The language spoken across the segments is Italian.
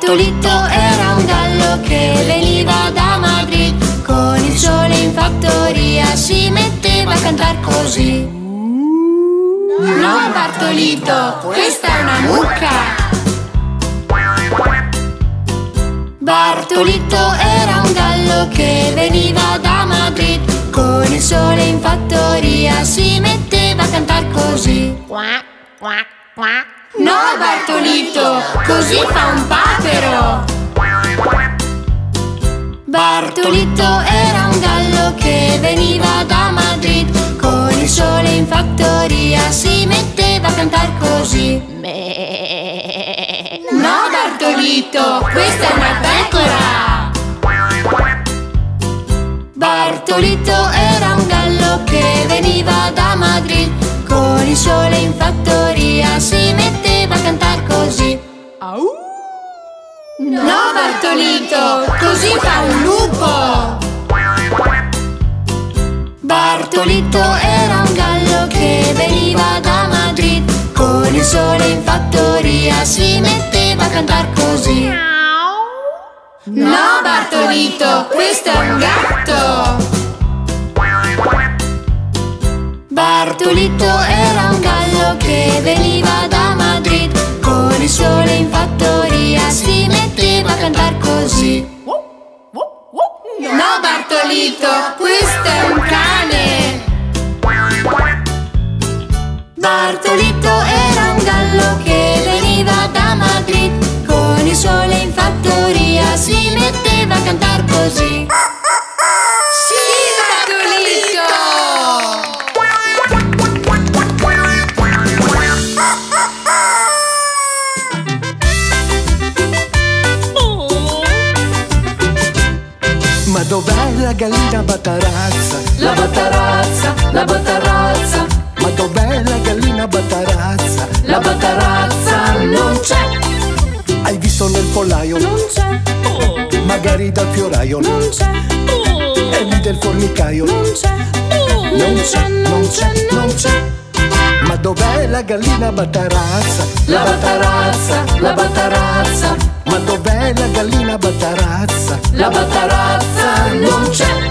Bartolito era un gallo che veniva da Madrid. Con il sole in fattoria si metteva a cantar così. No, Bartolito, questa è una mucca. Bartolito era un gallo che veniva da Madrid. Con il sole in fattoria si metteva a cantar così. No, Bartolito, così fa un papero. Bartolito era un gallo che veniva da Madrid. Con il sole in fattoria si metteva a cantar così. No, Bartolito, questa è una pecora. Bartolito era un gallo che veniva da Madrid. Con il sole in fattoria si metteva a cantar così. No, Bartolito, così fa un lupo. Bartolito era un gallo che veniva da Madrid. Con il sole in fattoria si metteva a cantar così. No, Bartolito, questo è un gatto. Bartolito era un gallo che veniva da Madrid. Con il sole in fattoria si metteva a cantar così. No, Bartolito, questo è un cane. Bartolito era un gallo che veniva da Madrid. Con il sole in fattoria si metteva a cantar così. Sì, Bartolito! Ma dov'è la gallina Batarazza? La Batarazza, la Batarazza. Ma dov'è la gallina Batarazza? La Batarazza non c'è. Hai visto nel pollaio? Non c'è. Magari dal fioraio? Non c'è. E lì del formicaio? Non c'è. Non c'è, non c'è, non c'è. Ma dov'è la gallina Batarazza? La Batarazza, la Batarazza. Ma dov'è la gallina Batarazza? La Batarazza non c'è.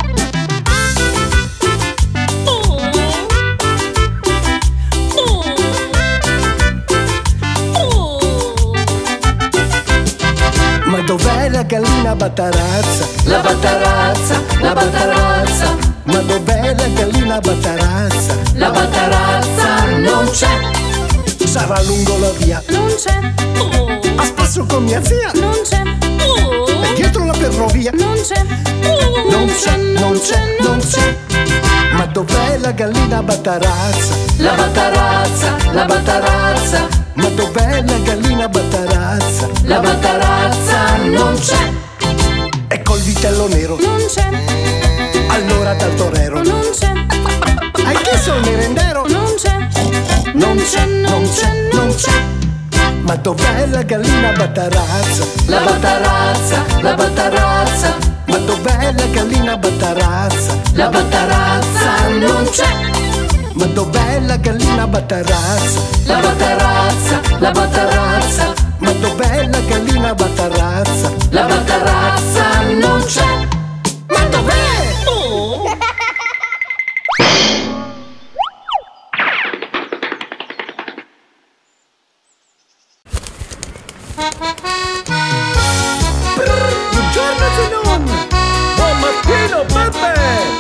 Ma dov'è la gallina Batarazza? La Batarazza, la Batarazza. Ma dov'è la gallina Batarazza? La Batarazza non c'è. Sarà lungo la via? Non c'è. A spasso con mia zia? Non c'è. E dietro la ferrovia? Non c'è. Non c'è, non c'è, non c'è. Ma dov'è la gallina Batarazza? La Batarazza, la Batarazza. Ma dov'è la gallina Batarazza? La Batarazza non c'è. E col vitello nero? Non c'è. Allora dal torero? Non c'è. Hai chiesto il merendero? Non c'è. Non c'è, non c'è, non c'è. Ma dov'è la gallina Batarazza? La Batarazza, la Batarazza. Ma dov'è la gallina Batarazza? La Batarazza non c'è. Ma dov'è la gallina Batarazza? La Batarazza, la Batarazza. Ma dov'è la gallina Batarazza? La Batarazza non c'è. Ma dov'è? Buongiorno Zenon! Buon mattino Peppe!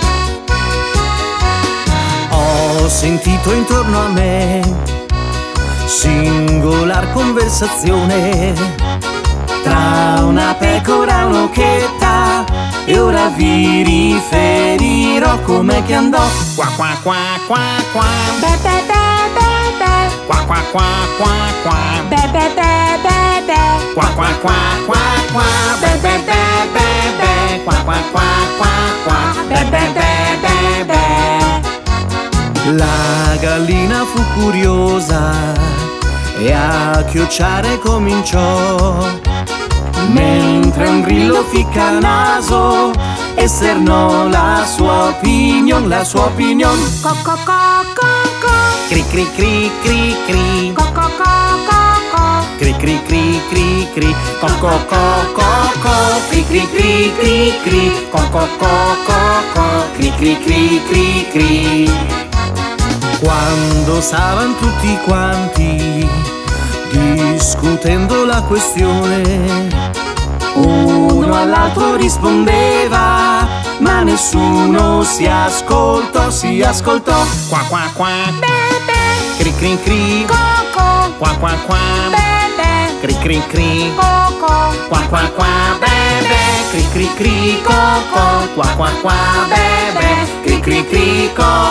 Ho sentito intorno a me singolar conversazione tra una pecora e un'occhetta, e ora vi riferirò com'è che andò. Qua qua qua qua qua. Be be be be be. Qua qua qua qua qua. Be be be be be. Qua qua qua qua qua. Be be be be be. Qua qua qua qua qua. Be be be be be. La gallina fu curiosa e a chiocciare cominciò, mentre un grillo ficca naso esternò la sua opinion, la sua opinion. Co co co co co. Cri cri cri cri cri. Co co co co co. Cri cri cri cri cri, co co co co co, cri cri cri cri cri, co co co co co, cri cri cri cri cri. Quando stavano tutti quanti discutendo la questione, uno all'altro rispondeva, ma nessuno si ascoltò, qua qua qua, cri cri cri, qua qua qua, cri cri cri, qua qua qua, cri cri cri, qua qua qua, cri cri cri,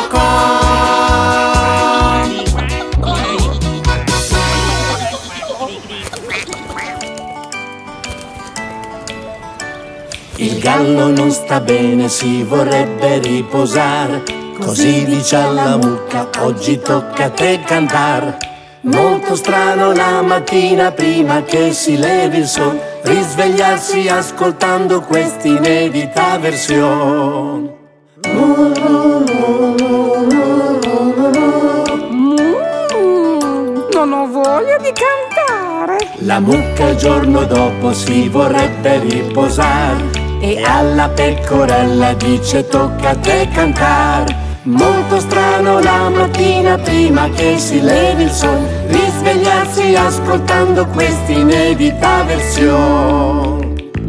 Il gallo non sta bene, si vorrebbe riposare, così dice alla mucca, oggi tocca a te cantar. Molto strano la mattina prima che si levi il sol, risvegliarsi ascoltando questa inedita versione. Non ho voglia di cantare. La mucca il giorno dopo si vorrebbe riposare e alla pecorella dice tocca a te cantar. Molto strano la mattina prima che si levi il sol, risvegliarsi ascoltando questa inedita versione.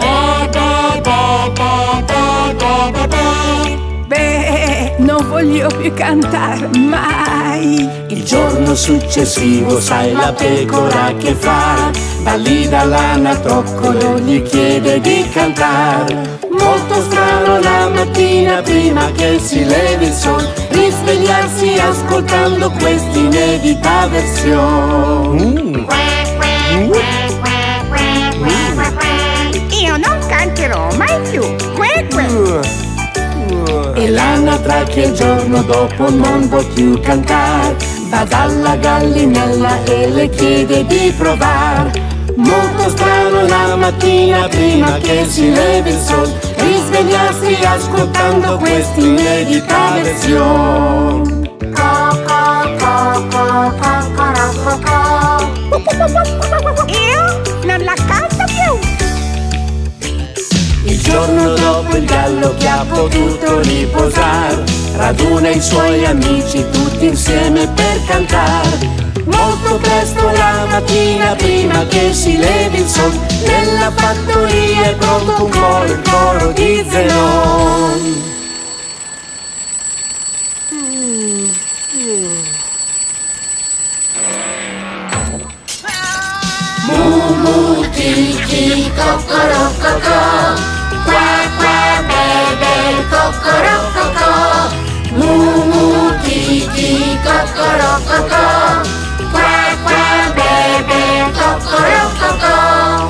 Beh, non voglio più cantare mai. Il giorno successivo sai la pecora che fa? Va lì dall'anatroccolo, gli chiede di cantare. Molto strano la mattina prima che si levi il sol, risvegliarsi ascoltando questa inedita versione. Io non canterò mai più. E l'anatra che il giorno dopo non vuol più cantare, va dalla gallinella e le chiede di provare. Molto strano la mattina prima che si levi il sol, risvegliarsi ascoltando questa inedita versione. Io non la canto più. Il giorno dopo il gallo che ha potuto riposare raduna i suoi amici tutti insieme per cantare. Molto presto la mattina prima che si levi il sol, nella fattoria è pronto un coro, il coro di Zenon. Mu mu chi chi cocorò cocò, qua qua bebe cocorò cocò. Mu mu chi chi cocorò cocò, qua qua bebe cocorò cocò.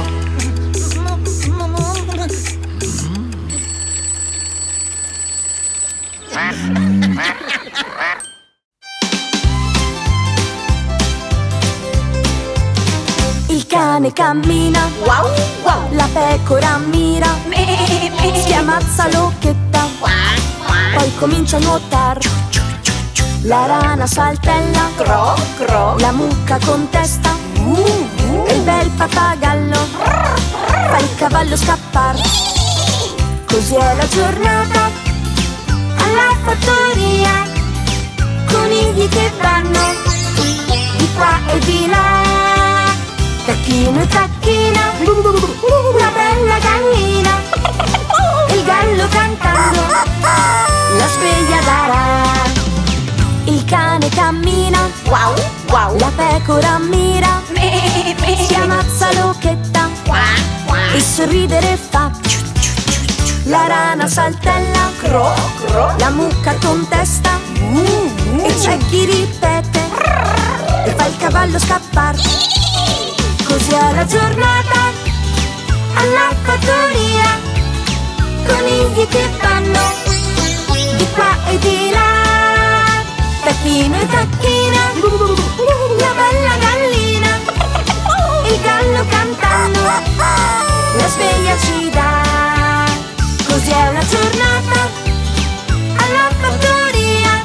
Il cane cammina, Wow, wow. la pecora mira, schiamazza l'occhetta, poi comincia a nuotare. La rana saltella, Cro, cro. la mucca contesta, e il bel pappagallo fa il cavallo scappare. Così è la giornata alla fattoria, conigli che vanno di qua e di là, tacchino e tacchina, una bella gallina, il gallo cantando la sveglia darà. Il cane cammina, Wow, wow. la pecora mira, si ammazza l'occhetta e sorridere fa. La rana saltella, Cro, cro. la mucca contesta, e c'è chi ripete e fa il cavallo scappare. Così è la giornata alla fattoria, conigli che vanno di qua e di là, tacchino e tacchina, la bella gallina, il gallo cantando la sveglia ci dà. Così è una giornata alla fattoria,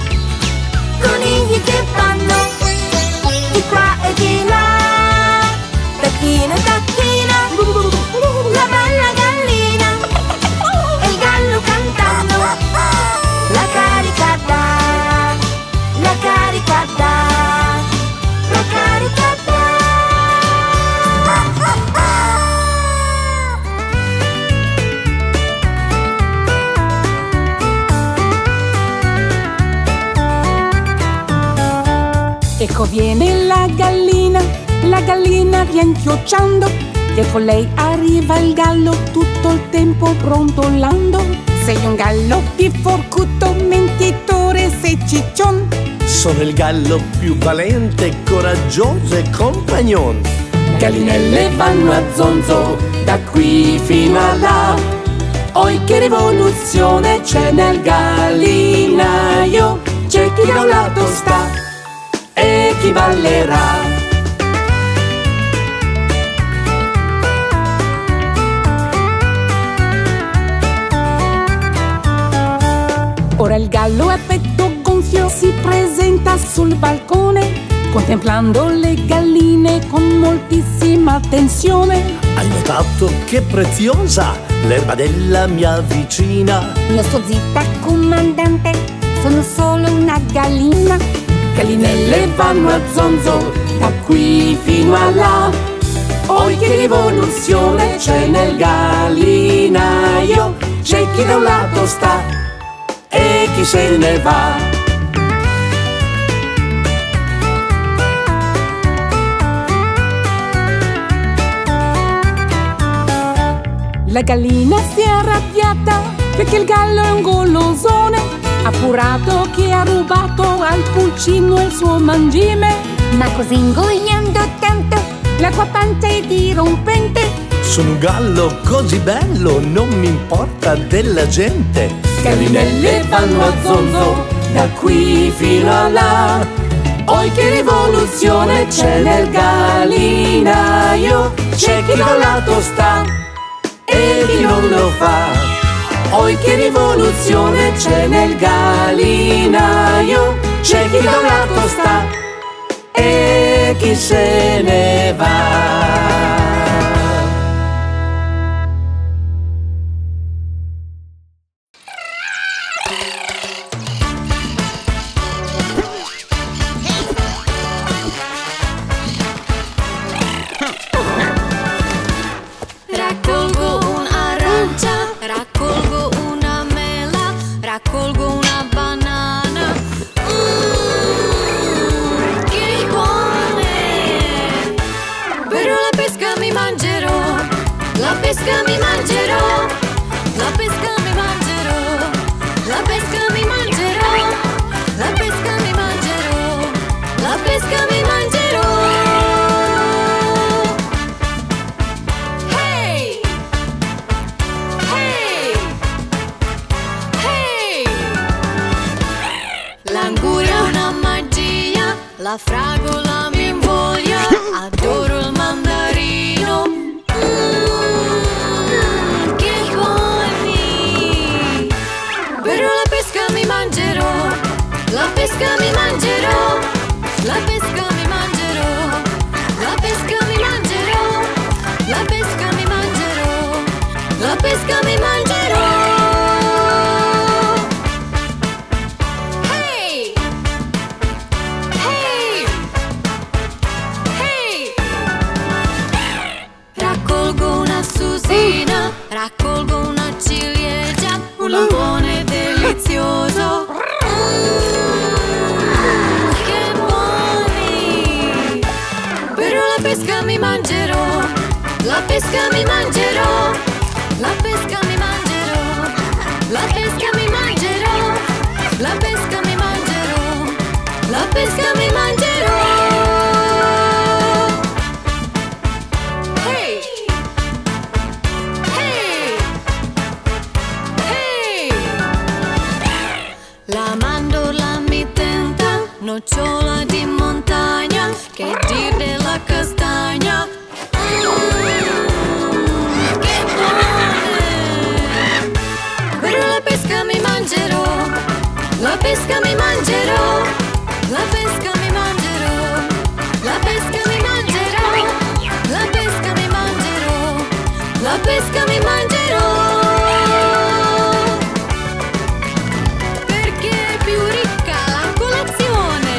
conigli che vanno di qua e di là, tacchino Ecco viene la gallina vien chiocciando, dietro lei arriva il gallo tutto il tempo brontolando. Sei un gallo biforcuto, mentitore, sei ciccion. Sono il gallo più valente, coraggioso e compagnon. Gallinelle vanno a zonzo, da qui fino a là. Oi che rivoluzione c'è nel gallinaio. C'è chi da un lato sta e chi ballerà. Ora il gallo a petto gonfio si presenta sul balcone, contemplando le galline con moltissima attenzione. Hai notato che preziosa l'erba della mia vicina? Io sto zitta, comandante, sono solo una gallina. Gallinelle vanno a zonzo, da qui fino a là. Oi che rivoluzione c'è nel gallinaio. C'è chi da un lato sta e chi se ne va. La gallina si è arrabbiata perché il gallo è un golosone. Ha appurato che ha rubato al pulcino il suo mangime. Ma così ingoiando tanto, l'acqua panta è dirompente. Sono un gallo così bello, non mi importa della gente. Gallinelle vanno a zonzo, da qui fino a là. Oi che rivoluzione c'è nel gallinaio. C'è chi da un lato sta e chi non lo fa. Oi che rivoluzione c'è nel gallinaio. C'è chi da un lato sta e chi se ne va. Raccolgo un'arancia, raccolgo una mela, raccolgo una banana. Che buone! Però la pesca mi mangerò, la pesca mi mangerò, la pesca mi mangerò, la pesca mi mangerò, la pesca mi mangerò, la pesca mi mangerò. Hey! Hey! Hey! L'anguria è una magia, la fragola mi invoglia, adoro il mandarino. Che buoni! Però la pesca mi mangerò, la pesca mi mangerò, la pesca mi mangerò, la pesca mi mangerò, la pesca mi mangerò, la pesca mi mangerò. Hey! Hey! Hey! Raccolgo una susina, raccolgo una ciliegia, un lampone delizioso. Che buoni! Però la pesca mi mangerò, la pesca mi mangerò, la pesca mi mangerò, la pesca mi mangerò, la pesca mi mangerò, la pesca mi mangerò. Hey! Hey! Hey! La mandorla mi tenta, nocciola di montagna, che dir della castagna. Che buone! Però la pesca mi mangerò, la pesca mi mangerò, la pesca mi mangerò, la pesca mi mangerò, la pesca mi mangerò, la pesca mi mangerò. Perché è più ricca la colazione.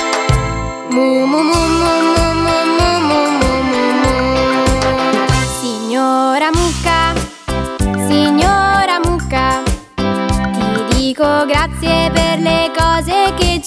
mu mu mu mu mu mu mu mu mu mu mu. Si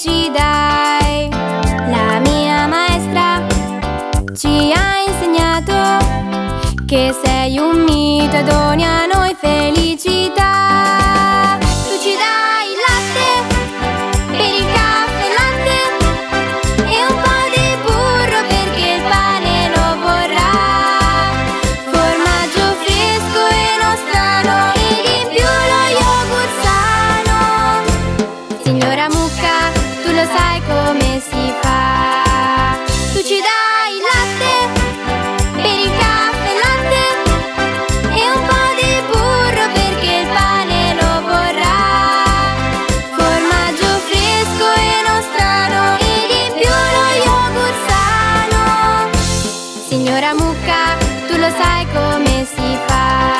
ci dai. La mia maestra ci ha insegnato che sei un mito e doni a noi felicità. Tu ci dai il latte per il caffè latte e un po' di burro perché il pane lo vorrà. Formaggio fresco e non strano ed in più lo yogurt sano. Signora Mucca, tu lo sai come si fa. Tu ci dai il latte per il caffè latte e un po' di burro perché il pane lo vorrà. Formaggio fresco e non strano ed in più lo yogurt sano. Signora Mucca, tu lo sai come si fa.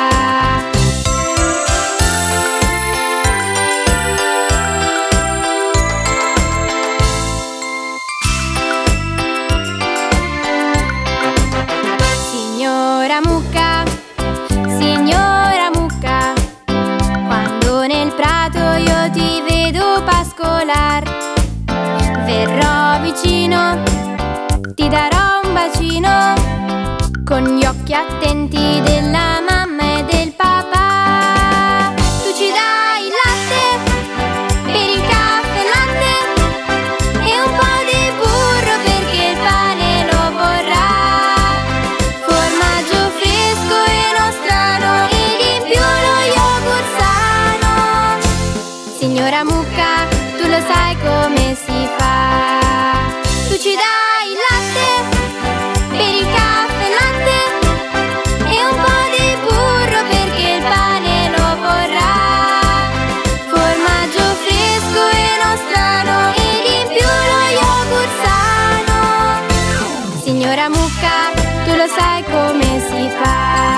Signora Mucca, quando nel prato io ti vedo pascolar, verrò vicino, ti darò un bacino, con gli occhi attenti della mamma e del papà. Tu ci dai il latte per il caffè latte e un po' di burro perché il pane lo vorrà. Formaggio fresco e non strano ed in più lo yogurt sano. Signora Mucca, tu lo sai come si fa. Tu ci dai il latte per il caffè latte e un po' di burro perché il pane lo vorrà. Formaggio fresco e non strano ed in più lo yogurt sano. Signora Mucca, tu lo sai come si fa.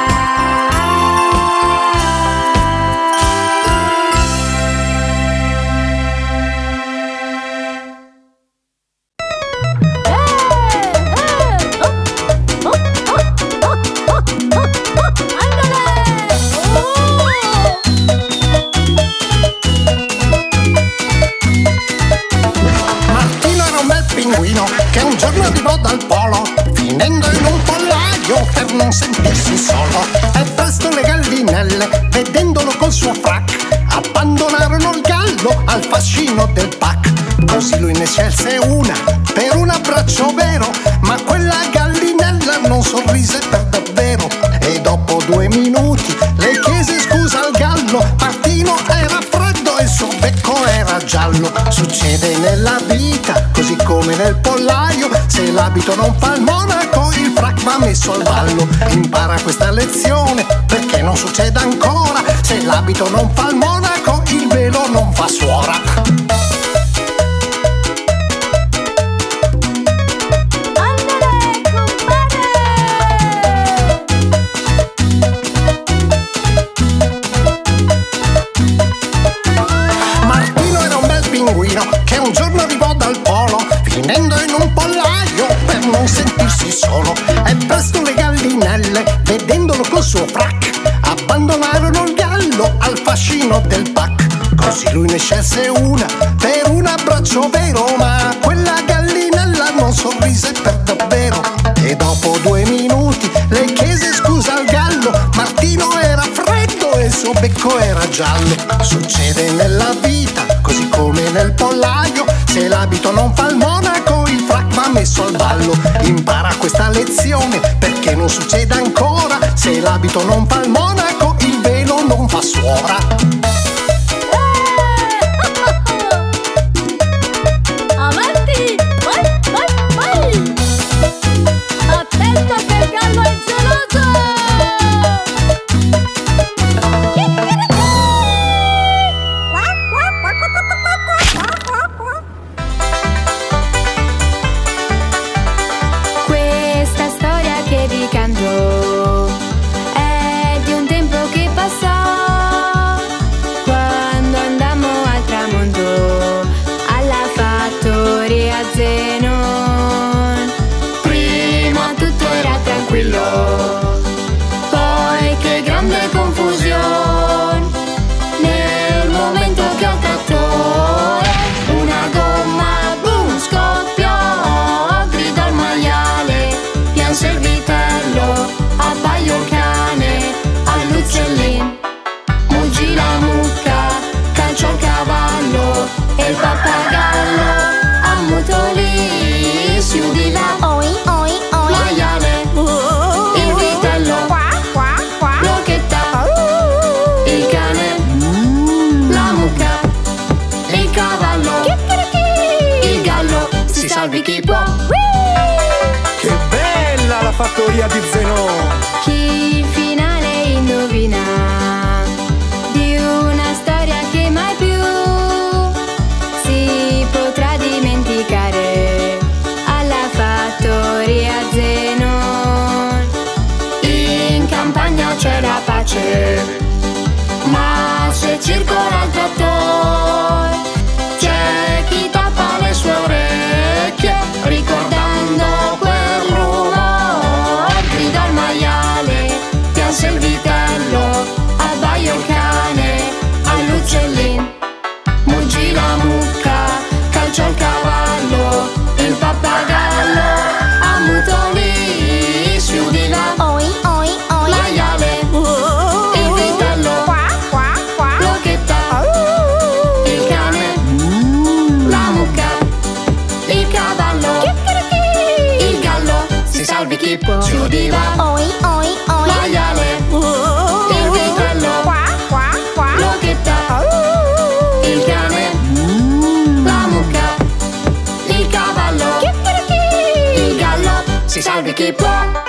Martino era un bel pinguino che un giorno arrivò dal polo, finendo in un pollaio per non sentirsi solo. E presto le gallinelle, vedendolo col suo frac, abbandonarono il gallo al fascino del pack. Così lui ne scelse una per un abbraccio vero, ma quella gallinella non sorrise per davvero. E dopo 2 minuti le chiese scusa al gallo. Martino era freddo e il suo becco era giallo. Succede nella vita così come nel pollaio, se l'abito non fa il monaco il frac va messo al ballo. Impara questa lezione perché non succeda ancora, se l'abito non fa il monaco il velo non fa suora. Che un giorno arrivò dal polo, finendo in un pollaio per non sentirsi solo. E presto le gallinelle, vedendolo col suo frac, abbandonarono il gallo al fascino del pack. Così lui ne scelse una per un abbraccio vero, ma quella gallinella non sorrise per davvero. E dopo 2 minuti le chiese scusa al gallo. Martino era freddo e il suo becco era giallo. Succede nella vita così come nel pollaio, se l'abito non fa il monaco il frac va messo al ballo. Impara questa lezione perché non succeda ancora, se l'abito non fa il monaco il velo non fa suora. Avanti! Vai, vai, vai! Attento che il gallo è geloso! Questa storia che vi canto è di un tempo che passò. chi può. Che bella la fattoria di Zenò! Chi il finale indovina di una storia che mai più si potrà dimenticare alla fattoria Zenon. In campagna c'è la pace, ma se circola il trattore c'è chi tappa le sue orecchie ricordando quel rumore. Grida il maiale, pianse il vitello, abbaia il cane all'uccellin, muggi la mucca, calcia il cavallo, il pappagallo ammutolì, si udiva Oi, oi, oi. maiale, il vitello, l'occhetta, il cane, la mucca, il cavallo, il gallo, si salvi chi può, si udiva Oi, oi, oi. maiale, il vitello, l'occhetta, il cane, la mucca, il cavallo, il gallo, si salvi chi può.